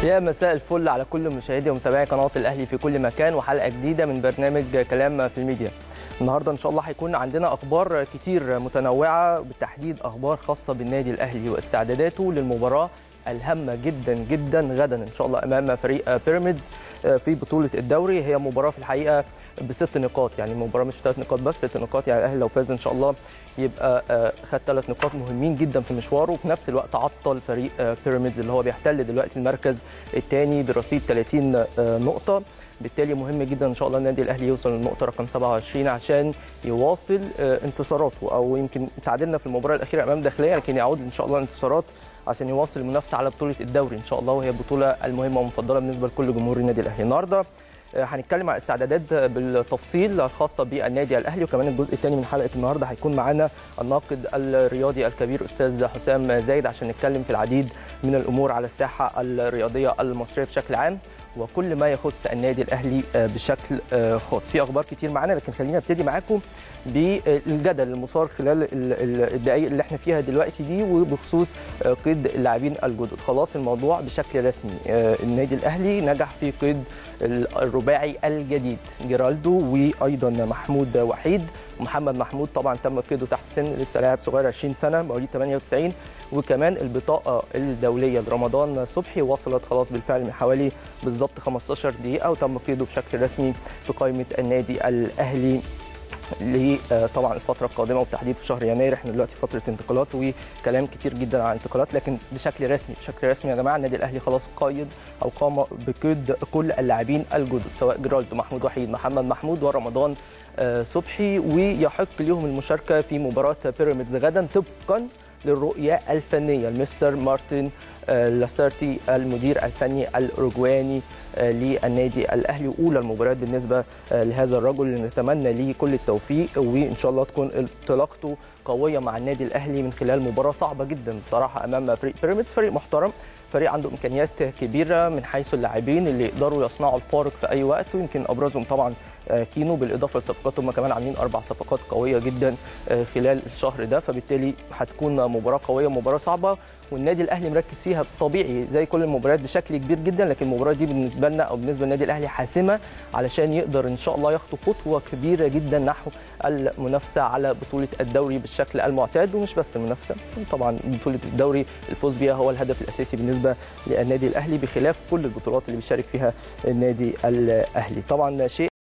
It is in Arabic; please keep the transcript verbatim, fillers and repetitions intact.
يا مساء الفل على كل مشاهدي ومتابعي قناه الاهلي في كل مكان، وحلقه جديده من برنامج كلام في الميديا. النهارده ان شاء الله هيكون عندنا اخبار كتير متنوعه، بالتحديد اخبار خاصه بالنادي الاهلي واستعداداته للمباراه الهامه جدا جدا غدا ان شاء الله امام فريق بيراميدز في بطوله الدوري. هي مباراه في الحقيقه بست نقاط، يعني المباراه مش ثلاث نقاط بس، ست نقاط. يعني الاهلي لو فاز ان شاء الله يبقى خد ثلاث نقاط مهمين جدا في مشواره، وفي نفس الوقت عطل فريق بيراميدز اللي هو بيحتل دلوقتي المركز الثاني برصيد ثلاثين نقطه. بالتالي مهم جدا ان شاء الله النادي الاهلي يوصل للنقطه رقم سبعة وعشرين عشان يواصل انتصاراته، او يمكن تعادلنا في المباراه الاخيره امام داخليه، لكن يعود ان شاء الله الانتصارات عشان يواصل المنافسه على بطوله الدوري ان شاء الله، وهي البطوله المهمه ومفضله بالنسبه لكل جمهور النادي الاهلي. النهارده هنتكلم عن استعدادات بالتفصيل الخاصه بالنادي الاهلي، وكمان الجزء الثاني من حلقه النهارده هيكون معانا الناقد الرياضي الكبير استاذ حسام زايد عشان نتكلم في العديد من الامور على الساحه الرياضيه المصريه بشكل عام وكل ما يخص النادي الاهلي بشكل خاص. في اخبار كتير معانا، لكن خلينا نبتدي معاكم بالجدل المثار خلال الدقائق اللي احنا فيها دلوقتي دي، وبخصوص قيد اللاعبين الجدد. خلاص الموضوع بشكل رسمي، النادي الاهلي نجح في قيد الرباعي الجديد جيرالدو وايضا محمود وحيد. محمد محمود طبعا تم قيده تحت سن، لسه لاعب صغير عشرين سنه مواليد ثمانية وتسعين، وكمان البطاقه الدوليه لرمضان صبحي وصلت خلاص بالفعل من حوالي بالظبط خمستاشر دقيقه، وتم قيده بشكل رسمي في قائمه النادي الاهلي طبعا الفتره القادمه، وبالتحديد في شهر يناير. احنا دلوقتي في فتره انتقالات وكلام كتير جدا عن انتقالات، لكن بشكل رسمي بشكل رسمي يا جماعه النادي الاهلي خلاص قايد او قام بقيد كل اللاعبين الجدد، سواء جيرالدو، محمود وحيد، محمد محمود ورمضان صبحي، ويحق لهم المشاركه في مباراه بيراميدز غدا طبقا للرؤيه الفنيه المستر مارتن لاسارتي المدير الفني الاوروجواني للنادي الاهلي. اولى المباريات بالنسبه لهذا الرجل اللي نتمنى ليه كل التوفيق، وان شاء الله تكون انطلاقته قويه مع النادي الاهلي من خلال مباراه صعبه جدا بصراحه امام فريق بيراميدز، فريق محترم، فريق عنده امكانيات كبيره من حيث اللاعبين اللي يقدروا يصنعوا الفارق في اي وقت، ويمكن ابرزهم طبعا كينو، بالاضافه للصفقات هم كمان عاملين اربع صفقات قويه جدا خلال الشهر ده، فبالتالي هتكون مباراه قويه ومباراه صعبه، والنادي الاهلي مركز فيها طبيعي زي كل المباريات بشكل كبير جدا، لكن المباراه دي بالنسبه لنا او بالنسبه للنادي الاهلي حاسمه علشان يقدر ان شاء الله يخطو خطوه كبيره جدا نحو المنافسه على بطوله الدوري بالشكل المعتاد، ومش بس المنافسه طبعا بطوله الدوري الفوز بها هو الهدف الاساسي بالنسبه للنادي الاهلي، بخلاف كل البطولات اللي بيشارك فيها النادي الاهلي. طبعا شيء